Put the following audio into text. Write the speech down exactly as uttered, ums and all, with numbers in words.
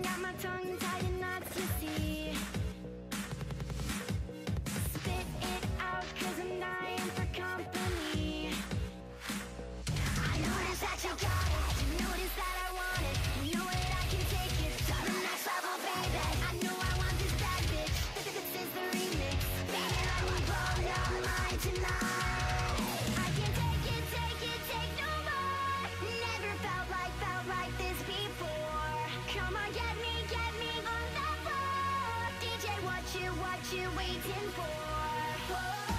got my tongue tied in knots, you see. Spit it out, cause I'm dying for company. I notice that you got it, you notice that I want it. You know that I can take it to the next level, baby. I know I want this bad bitch, this is the remix. Baby, let me blow your mind tonight. I can't take it, take it, take no more. Never felt like, felt like this before. Come on, get me, get me on the floor. D J, what you, what you waiting for? Whoa.